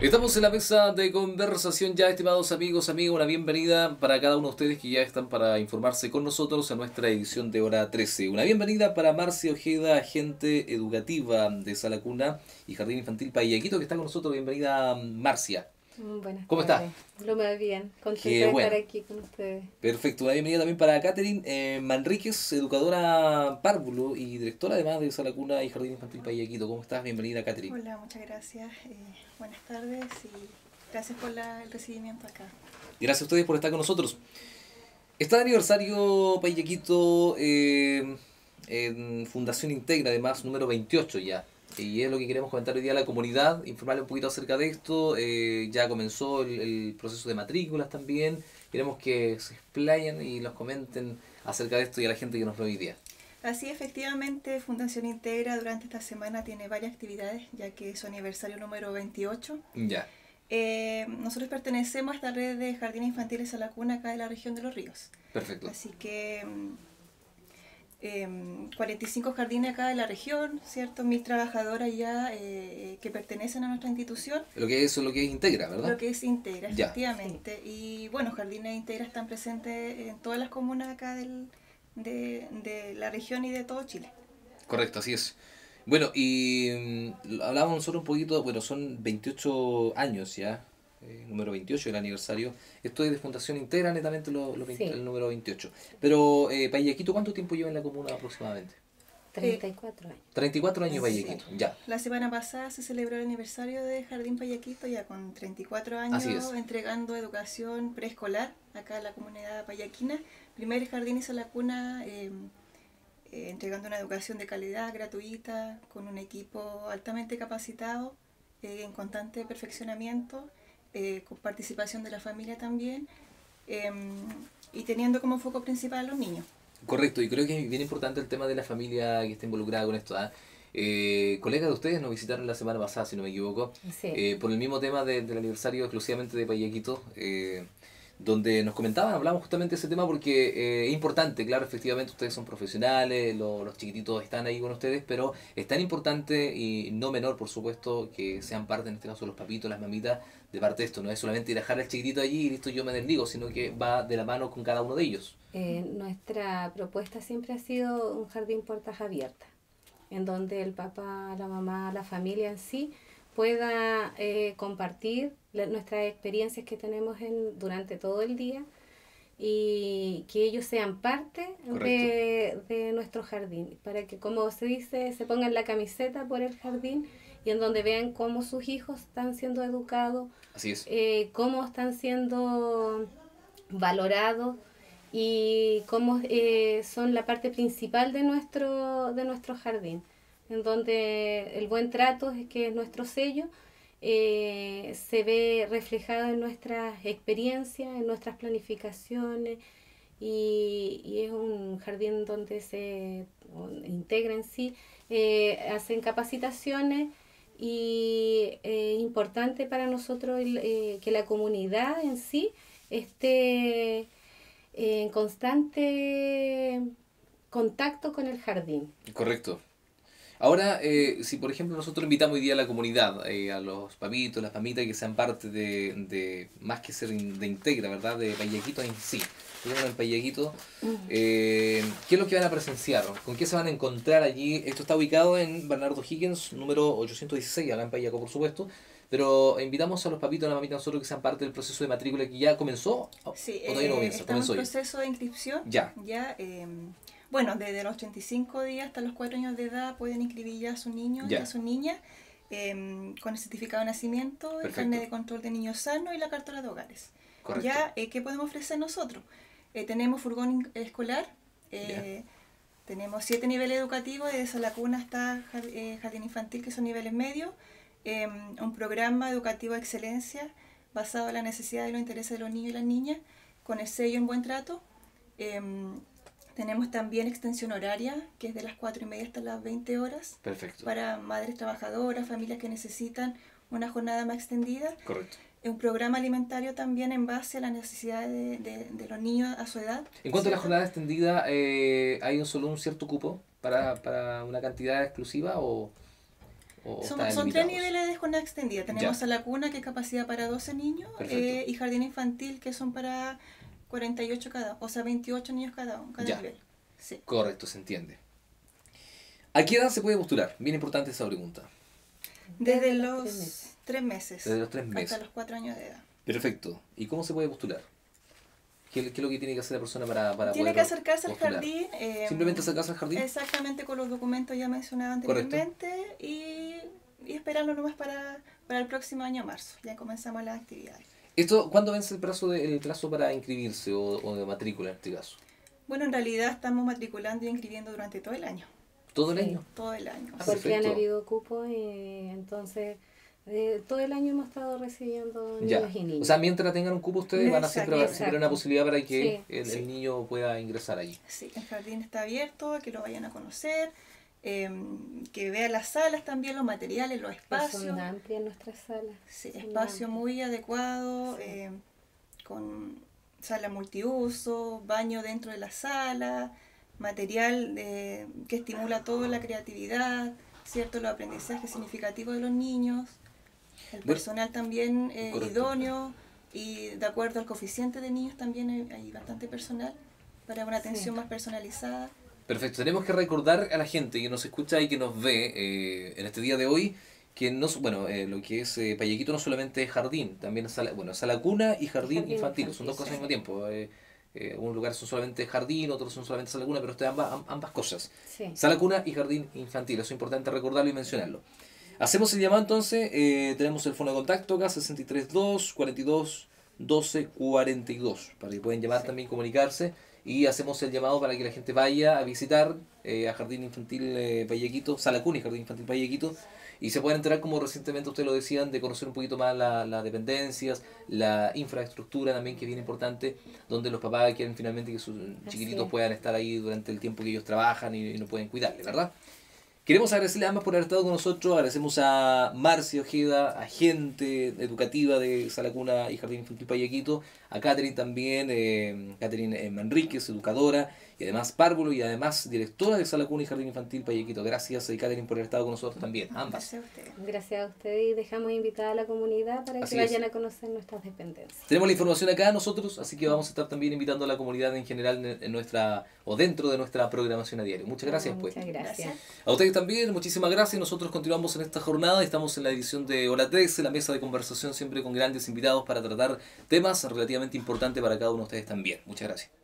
Estamos en la mesa de conversación ya, estimados amigos, amigas, una bienvenida para cada uno de ustedes que ya están para informarse con nosotros en nuestra edición de hora 13. Una bienvenida para Marcia Ojeda, agente educativa de Sala Cuna y Jardín Infantil Payaquito, que está con nosotros. Bienvenida, Marcia. Buenas ¿Cómo está? tardes. Lo más bien, contenta Qué de bueno. estar aquí con ustedes. Perfecto, una bienvenida también para Catherine Manríquez, educadora párvulo y directora además de Sala Cuna y Jardín Infantil Payaquito. ¿Cómo estás? Bienvenida, Catherine. Hola, muchas gracias. Buenas tardes y gracias por el recibimiento acá. Gracias a ustedes por estar con nosotros. Está de aniversario Payaquito en Fundación Integra, además número 28 ya. Y es lo que queremos comentar hoy día a la comunidad, informarle un poquito acerca de esto. Ya comenzó el proceso de matrículas también. Queremos que se explayen y nos comenten acerca de esto y a la gente que nos ve hoy día. Así, efectivamente, Fundación Integra durante esta semana tiene varias actividades, ya que es su aniversario número 28. Ya, Nosotros pertenecemos a esta red de jardines infantiles a la cuna acá de la región de Los Ríos. perfecto. Así que 45 jardines acá de la región, ¿cierto? 1000 trabajadoras ya que pertenecen a nuestra institución. Lo que es Integra, ¿verdad? Lo que es Integra, Ya. efectivamente. Y bueno, Jardines Integra están presentes en todas las comunas acá de la región y de todo Chile. Correcto, así es. Bueno, y hablábamos nosotros un poquito, bueno, son 28 años ya, número 28 el aniversario. Esto es de Fundación Integra, netamente Sí. el número 28. Pero, Payaquito, ¿cuánto tiempo lleva en la comuna aproximadamente? 34 años. 34 años, Sí. Payaquito, ya. La semana pasada se celebró el aniversario de Jardín Payaquito, ya con 34 Así años, es. entregando educación preescolar acá en la comunidad payaquina. Primer Jardines a la cuna, entregando una educación de calidad, gratuita, con un equipo altamente capacitado, en constante perfeccionamiento, con participación de la familia también, y teniendo como foco principal a los niños. Correcto, y creo que es bien importante el tema de la familia que está involucrada con esto. Colegas de ustedes nos visitaron la semana pasada, si no me equivoco, Sí. por el mismo tema del aniversario exclusivamente de Payaquito, donde nos comentaban, hablamos justamente de ese tema porque es importante, claro, efectivamente ustedes son profesionales, los chiquititos están ahí con ustedes, pero es tan importante y no menor, por supuesto, que sean parte, en este caso los papitos, las mamitas, de parte de esto. No es solamente ir a dejar al chiquitito allí y listo, yo me desligo, sino que va de la mano con cada uno de ellos. Nuestra propuesta siempre ha sido un jardín puertas abiertas, en donde el papá, la mamá, la familia en sí pueda compartir nuestras experiencias que tenemos durante todo el día y que ellos sean parte de nuestro jardín, para que, como se dice, se pongan la camiseta por el jardín y en donde vean cómo sus hijos están siendo educados, Así es. cómo están siendo valorados y cómo son la parte principal de nuestro jardín, en donde el buen trato, que es nuestro sello, se ve reflejado en nuestras experiencias, en nuestras planificaciones, y es un jardín donde se integra en sí, hacen capacitaciones, y es importante para nosotros que la comunidad en sí esté en constante contacto con el jardín. Correcto. Ahora, si por ejemplo nosotros invitamos hoy día a la comunidad, a los papitos, las mamitas que sean parte más que ser de Integra, ¿verdad? De Payaquito en sí. Tenemos en Payaquito, ¿qué es lo que van a presenciar? ¿Con qué se van a encontrar allí? Esto está ubicado en Bernardo Higgins, número 816, acá en Payaco, por supuesto. Pero invitamos a los papitos, a la mamita, nosotros que sean parte del proceso de matrícula que ya comenzó, Sí, o todavía no comienza, estamos comenzó en ya. proceso de inscripción. Ya, Bueno, desde los 35 días hasta los 4 años de edad pueden inscribir ya a sus niños y ya, a sus niñas, con el certificado de nacimiento, el perfecto, carnet de control de niños sanos y la cartera de hogares. correcto. Ya, ¿qué podemos ofrecer nosotros? Tenemos furgón escolar, Ya. tenemos 7 niveles educativos, desde la cuna hasta jardín infantil, que son niveles medios, un programa educativo de excelencia basado en la necesidad y los intereses de los niños y las niñas, con el sello en buen trato. Tenemos también extensión horaria, que es de las 4:30 hasta las 20 horas, Perfecto, para madres trabajadoras, familias que necesitan una jornada más extendida. correcto. Un programa alimentario también en base a las necesidades de los niños a su edad. En cuanto a la ¿cierto? jornada extendida, ¿hay solo un cierto cupo para una cantidad exclusiva o Son están 3 limitados? niveles de jornada extendida. Tenemos Ya. a la cuna, que es capacidad para 12 niños, Perfecto. y jardín infantil, que son para 48 cada, o sea, 28 niños cada Ya. nivel. Sí. Correcto, se entiende. ¿A qué edad se puede postular? Bien importante esa pregunta. Desde los los 3 meses. Desde los 3 meses. Hasta los 4 años de edad. Perfecto. ¿Y cómo se puede postular? ¿Qué es lo que tiene que hacer la persona para Tiene poder que acercarse al postular? jardín. ¿Simplemente acercarse al jardín? Exactamente, con los documentos ya mencionados Correcto. anteriormente. Y esperarlo nomás para el próximo año, marzo. Ya comenzamos las actividades. ¿Cuándo vence el plazo para inscribirse o de matrícula en este caso? Bueno, en realidad estamos matriculando y inscribiendo durante todo el año. ¿Todo el Sí. año? Todo el año. Ah, Porque perfecto. han habido cupos y entonces todo el año hemos estado recibiendo Ya. niños y niñas. O sea, mientras tengan un cupo ustedes van a siempre Exacto. tener una posibilidad para que Sí. el Sí. niño pueda ingresar allí. Sí, el jardín está abierto, que lo vayan a conocer, que vean las salas también, los materiales, los Que espacios. son amplias nuestras salas. Sí, Son espacio amplias. muy adecuado, Sí. con sala multiuso, baño dentro de la sala, material que estimula toda la creatividad, ¿cierto? Los aprendizajes significativos de los niños, el Bueno, personal también correcto. idóneo, y de acuerdo al coeficiente de niños también hay bastante personal para una atención Sí. más personalizada. Perfecto. Tenemos que recordar a la gente que nos escucha y que nos ve en este día de hoy que lo que es Payaquito no solamente es jardín, también es sala cuna y jardín Jardín infantil. infantil, Son dos cosas al sí. mismo tiempo. Unos lugares son solamente jardín, otros son solamente sala cuna, pero usted ambas cosas. Sí. Sala cuna y jardín infantil. Eso es importante recordarlo y mencionarlo. Hacemos el llamado entonces. Tenemos el fono de contacto acá, 632 42 12 42, para que puedan llamar Sí. también, comunicarse. Y hacemos el llamado para que la gente vaya a visitar a Jardín Infantil Payaquito, Sala Cuna y Jardín Infantil Payaquito, y se puedan enterar, como recientemente ustedes lo decían, de conocer un poquito más las dependencias, la infraestructura también, que es bien importante, donde los papás quieren finalmente que sus chiquititos es. puedan estar ahí durante el tiempo que ellos trabajan y no pueden cuidarle, ¿verdad? Queremos agradecerle a ambas por haber estado con nosotros. Agradecemos a Marcia Ojeda, agente educativa de Sala Cuna y Jardín Infantil Payaquito, a Catherine también, Catherine Manríquez, educadora, y además párvulo y además directora de Sala Cuna y Jardín Infantil Payaquito. Gracias, Catherine, por haber estado con nosotros también, ambas. Gracias a ustedes. Gracias a ustedes y dejamos invitada a la comunidad para Así que es. vayan a conocer nuestras dependencias. Tenemos la información acá nosotros, así que vamos a estar también invitando a la comunidad en general en nuestra o dentro de nuestra programación a diario. Muchas gracias, pues. Muchas gracias. A ustedes también, muchísimas gracias. Nosotros continuamos en esta jornada. Estamos en la edición de Hora 13, la mesa de conversación siempre con grandes invitados para tratar temas relativamente importantes para cada uno de ustedes también. Muchas gracias.